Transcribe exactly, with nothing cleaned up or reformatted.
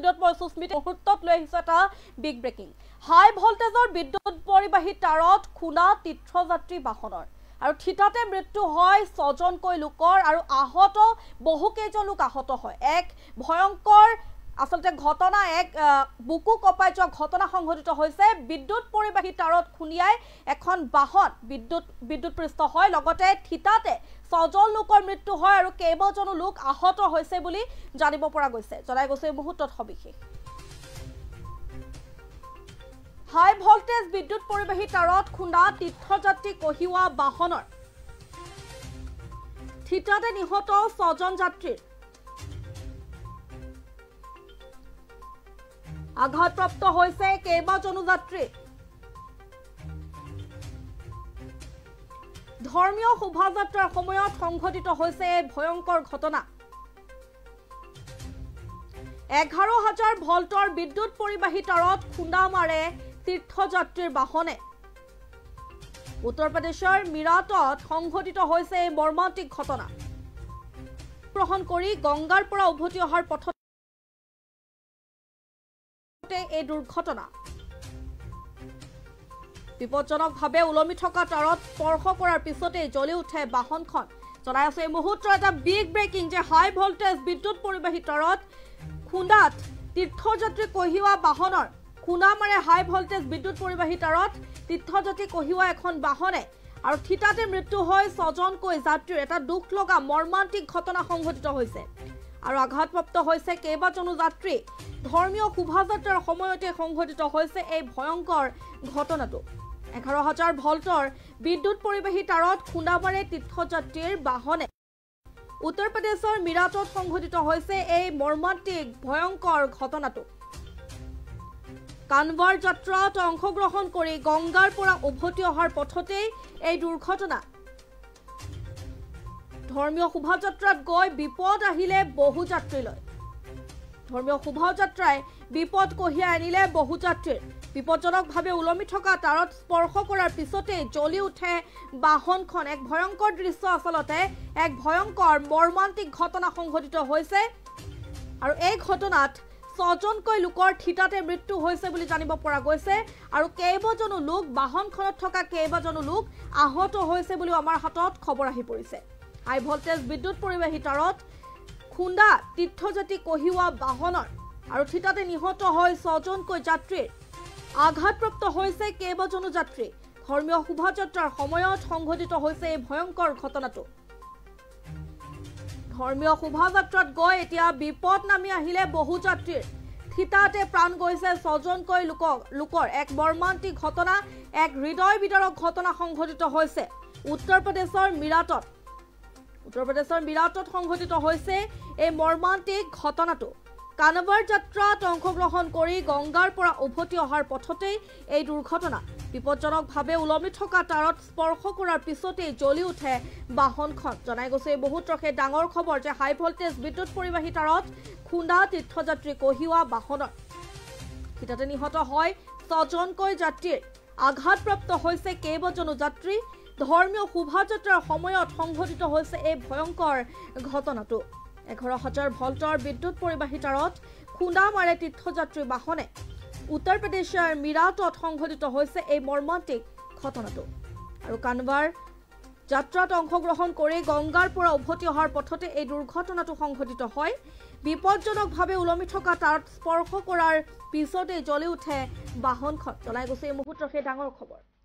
মই সুস্মিতা মুহূৰ্তত লৈ আহিছে এটা বিগ ব্ৰেকিং হাই ভল্টেজৰ বিদ্যুৎ পৰিবাহী তাৰত খুনা তীৰ্থযাত্ৰী বাহনৰ আৰু ঠিতাতে মৃত্যু হয় ছজনকৈ লোকৰ আৰু আহত বহুকেইজন লোক আহত হয় এক ভয়ংকৰ আসলতে ঘটনা এক বুকু কপাই যোৱা ঘটনা সংঘটিত হৈছে বিদ্যুৎ পৰিবাহী তাৰত খুনিয়াই এখন বাহন বিদ্যুৎ বিদ্যুৎপৃষ্ট হয় লগতে ঠিতাতে ছজন লোকৰ মৃত্যু হয় আৰু কেইবাজনো লোক আহত হৈছে বুলি জানিব পৰা গৈছে জনাই গৈছে মুহূৰ্তত সবিশেষ হাই ভল্টেজ বিদ্যুৎ পৰিবাহী তাৰত খুন্দা তীৰ্থযাত্ৰী কঢ়িওৱা বাহনৰ ঠিতাতে নিহত ছজন যাত্ৰীৰ আঘাতপ্ৰাপ্ত হৈছে কেইবাজনো যাত্ৰী ধৰ্মীয় শোভাযাত্ৰাৰ সময়ত সংঘটিত হৈছে ভয়ংকৰ ঘটনা এঘাৰ হাজাৰ ভল্টৰ বিদ্যুৎ পৰিবাহী তাৰত খুন্দা মাৰে তীৰ্থযাত্ৰীৰ বাহনে উত্তৰ প্ৰদেশৰ মিৰাটত সংঘটিত হৈছে মৰ্মান্তিক ঘটনা গ্ৰহণ কৰি গংগাৰ পৰা উভতি অহাৰ পথত এই দুৰ্ঘটনা বিপদজনকভাৱে উলমি থকা তাৰত স্পৰ্শ কৰাৰ পিছতে জ্বলি উঠে বাহনখন জনাই আছে এই মুহূৰ্তৰ এটা বিগ ব্ৰেকিং যে হাই ভল্টেজ বিদ্যুৎ পৰিবাহী তাৰত খুন্দাত তীৰ্থযাত্ৰী কঢ়িওৱা বাহনৰ খুনা মাৰে হাই ভল্টেজ বিদ্যুৎ পৰিবাহী তাৰত তীৰ্থযাত্ৰী কঢ়িওৱা এখন বাহনে আৰু ঠিতাতে মৃত্যু হয় ছজনকৈ যাত্ৰীৰ এটা দুখ লগা মৰ্মান্তিক ঘটনা সংঘটিত হৈছে আৰু আঘাতপ্ৰাপ্ত হৈছে কেইবাজনো যাত্ৰী ধৰ্মীয় শোভাযাত্ৰাৰ সময়তে সংঘটিত হৈছে এই ভয়ংকৰ ঘটনাটো এঘাৰ হাজাৰ ভল্টৰ বিদ্যুৎ পৰিবাহী তাৰত খুন্দা মাৰে তীৰ্থযাত্ৰীৰ বাহনে উত্তৰ প্ৰদেশৰ মিৰাটত সংঘটিত হৈছে এই মৰ্মান্তিক ভয়ংকৰ ঘটনাটো কানৱাৰ যাত্ৰাত অংশগ্ৰহণ কৰি গংগাৰ পৰা উভতি অহাৰ পথতে এই দুৰ্ঘটনা ধৰ্মীয় শোভাযাত্ৰাত গৈ বিপদ আহিলে বহু যাত্ৰীলৈ ধৰ্মীয় শোভাযাত্ৰাই বিপদ কঢ়িয়াই আনিলে বহু যাত্ৰীৰ বিপদজনকভাৱে উলমি থকা তাৰত স্পৰ্শ কৰাৰ পিছতে জ্বলি উঠে বাহনখন এক ভয়ংকৰ দৃশ্য আচলতে এক ভয়ংকৰ মৰ্মান্তিক ঘটনা সংঘটিত হৈছে আৰু এই ঘটনাত ছজনকৈ লোকৰ ঠিতাতে মৃত্যু হৈছে বুলি জানিব পৰা গৈছে আৰু কেইবাজনো লোক বাহনখনত থকা কেইবাজনো লোক আহত হৈছে বুলি আমাৰ হাতত খবৰ আহি পৰিছে হাই ভল্টেজ বিদ্যুৎ পৰিবাহী তাৰত খুন্দা তীৰ্থযাত্ৰী কঢ়িওৱা বাহনৰ আৰু ঠিতাতে নিহত হয় ছজনকৈ যাত্ৰীৰ আঘাতপ্ৰাপ্ত হৈছে কেইবাজনো যাত্ৰী ধৰ্মীয় শোভাযাত্ৰাৰ সময়ত সংঘটিত হৈছে এই ভয়ংকৰ ঘটনাটো ধৰ্মীয় শোভাযাত্ৰাত গৈ এতিয়া বিপদ নামি আহিলে বহু যাত্ৰীৰ ঠিতাতে প্ৰাণ গৈছে ছজনকৈ লোকৰ লোকৰ এক মৰ্মান্তিক ঘটনা এক হৃদয় বিদাৰক ঘটনা সংঘটিত হৈছে উত্তৰ প্ৰদেশৰ মিৰাটত উত্তৰ প্ৰদেশৰ মিৰাটত সংঘটিত হৈছে এই মৰ্মান্তিক ঘটনাটো কানৱাৰ যাত্ৰাত অংশগ্ৰহণ কৰি গংগাৰ পৰা উভতি অহাৰ পথতে এই দুৰ্ঘটনা বিপদজনকভাৱে উলমি থকা তাৰত স্পৰ্শ কৰাৰ পিছতে জ্বলি উঠে বাহনখন জনাই গৈছে বহুত ৰখে ডাঙৰ খবৰ যে হাই ভল্টেজ বিদ্যুৎ পৰিবাহী তাৰত খুন্দা তীৰ্থযাত্ৰী কঢ়িওৱা বাহনৰ ঠিতাতে নিহত হয় ছজনকৈ যাত্ৰীৰ আঘাতপ্ৰাপ্ত হৈছে কেইবাজনো যাত্ৰী ধৰ্মীয় শোভাযাত্ৰাৰ সময়ত সংঘটিত হৈছে এই ভয়ংকৰ ঘটনাটো এঘাৰ হাজাৰ ভল্টৰ বিদ্যুৎ পৰিবাহী তাৰত খুন্দা মাৰে তীৰ্থযাত্ৰী বাহনে উত্তৰ প্ৰদেশৰ মিৰাটত সংঘটিত হৈছে এই মৰ্মান্তিক ঘটনাটো আৰু কানৱাৰ যাত্ৰাত অংশগ্ৰহণ কৰি গংগাৰ পৰা উভতি অহাৰ পথতে এই দুৰ্ঘটনাটো সংঘটিত হয় বিপদজনকভাৱে উলমি থকা তাৰত স্পৰ্শ কৰাৰ পিছতে জ্বলি উঠে বাহনখন জনাই গৈছে এই মুহূৰ্তৰ সেই ডাঙৰ খবৰ